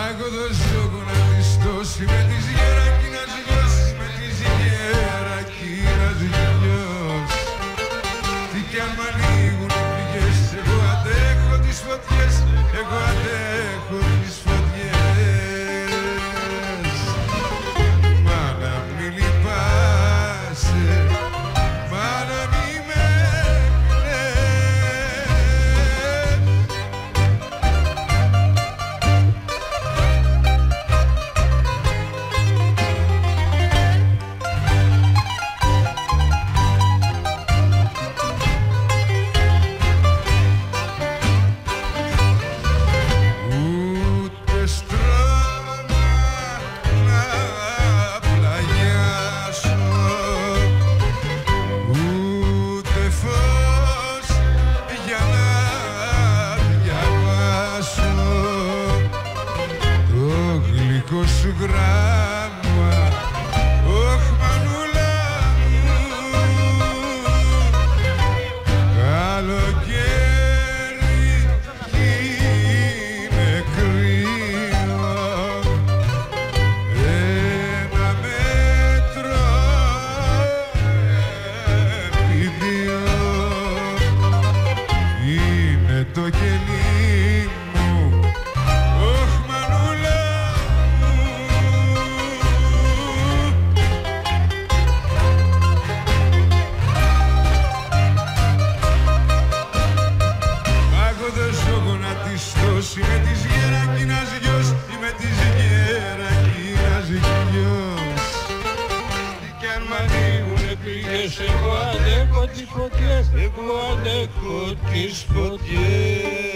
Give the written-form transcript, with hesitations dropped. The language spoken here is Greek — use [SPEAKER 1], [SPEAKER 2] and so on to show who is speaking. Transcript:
[SPEAKER 1] Μάγω το ζώγο να μισθώσει με τις γερακίνας γιος, με τις γερακίνας γιος. Τι κι αν μ' ανοίγουν οι πληγές, εγώ αντέχω τις φωτιές, εγώ αντέχω τις φωτιές. Μα να μη λυπάσαι, μα να μη με σου γράμμα, όχ μανούλα μου, καλοκαίρι κι είναι κρύο, ένα μέτρο επί δύο είναι το κελί μου, όχ μανούλα. Με της γερακίνας γιος ή με της γερακίνας γιος. Τι κι αν μ' ανοίγουνε πληγές, εγώ αντέχω τις φωτιές, εγώ αντέχω τις φωτιές.